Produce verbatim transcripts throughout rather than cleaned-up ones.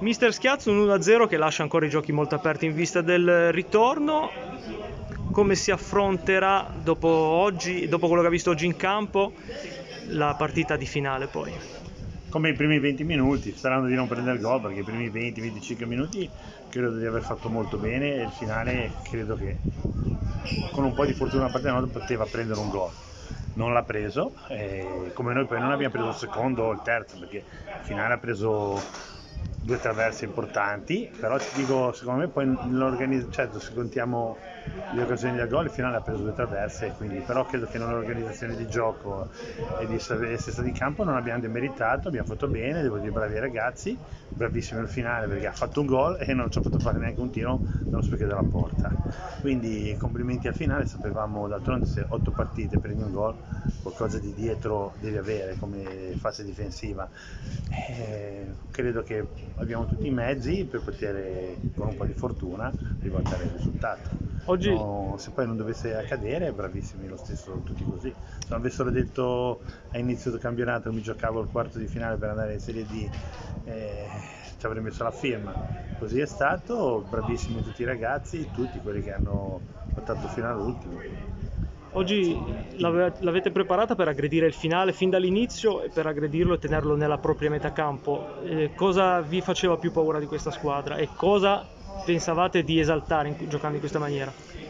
Mister Schiazzo, un uno a zero che lascia ancora i giochi molto aperti in vista del ritorno. Come si affronterà dopo oggi, dopo quello che ha visto oggi in campo, la partita di finale poi? Come i primi venti minuti, sperando di non prendere gol, perché i primi venti venticinque minuti credo di aver fatto molto bene e il finale credo che con un po' di fortuna da parte nostra poteva prendere un gol. Non l'ha preso, e come noi poi non abbiamo preso il secondo o il terzo, perché il finale ha preso due traverse importanti, però ti dico, secondo me poi nell'organizzazione, certo, se contiamo le occasioni da gol, il finale ha preso due traverse, quindi, però credo che nell'organizzazione di gioco e di essere stati in campo non abbiamo demeritato, abbiamo fatto bene, devo dire bravi ragazzi, bravissimo nel finale perché ha fatto un gol e non ci ha fatto fare neanche un tiro dallo specchio della porta, quindi complimenti al finale, sapevamo d'altronde se otto partite prendi un gol, qualcosa di dietro devi avere come fase difensiva. Eh, credo che abbiamo tutti i mezzi per poter, con un po' di fortuna, ribaltare il risultato. Oggi... No, se poi non dovesse accadere, bravissimi lo stesso, tutti così. Se non avessero detto a inizio del campionato che mi giocavo il quarto di finale per andare in Serie D, eh, ci avrei messo la firma. Così è stato, bravissimi tutti i ragazzi, tutti quelli che hanno portato fino all'ultimo. Oggi l'avete preparata per aggredire il finale fin dall'inizio e per aggredirlo e tenerlo nella propria metà campo. Eh, cosa vi faceva più paura di questa squadra e cosa pensavate di esaltare in, giocando in questa maniera?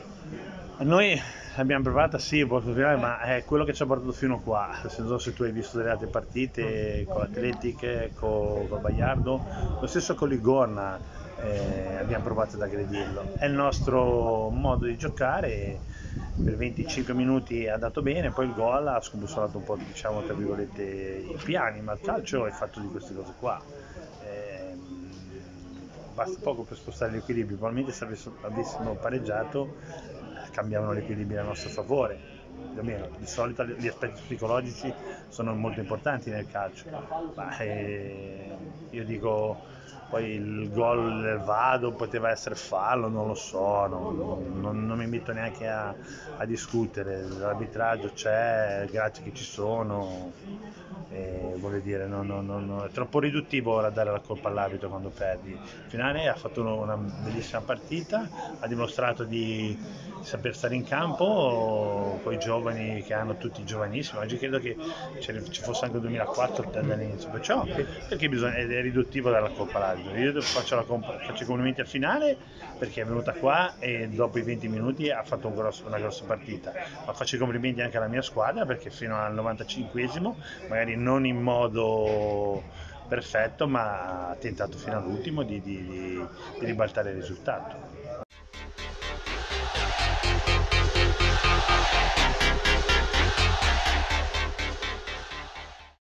Noi l'abbiamo provata, sì, ma è quello che ci ha portato fino qua. Non so se tu hai visto delle altre partite con l'Atletic, con, con Baiardo, lo stesso con Ligorna, eh, abbiamo provato ad aggredirlo. È il nostro modo di giocare, per venticinque minuti è andato bene, poi il gol ha scombussolato un po', diciamo, tra virgolette, i piani, ma il calcio è fatto di queste cose qua. Eh, basta poco per spostare gli equilibri, probabilmente se avessimo pareggiato cambiavano l'equilibrio a nostro favore. Almeno, di solito gli aspetti psicologici sono molto importanti nel calcio, ma eh, io dico poi il gol del Vado poteva essere fallo, non lo so, non, non, non mi metto neanche a, a discutere, l'arbitraggio c'è, grazie che ci sono, e voglio dire, no, no, no, no, è troppo riduttivo ora dare la colpa all'arbitro quando perdi. Il finale ha fatto una bellissima partita, ha dimostrato di saper stare in campo con i giovani che hanno tutti giovanissimi. Oggi credo che ci fosse anche il duemilaquattro dall'inizio, perciò perché bisogna, è riduttivo dare la colpa all'arbitro. Io faccio, la, faccio i complimenti al finale perché è venuta qua e dopo i venti minuti ha fatto un grosso, una grossa partita, ma faccio i complimenti anche alla mia squadra perché fino al novantacinquesimo, magari non in modo perfetto, ma ha tentato fino all'ultimo di, di, di, di ribaltare il risultato.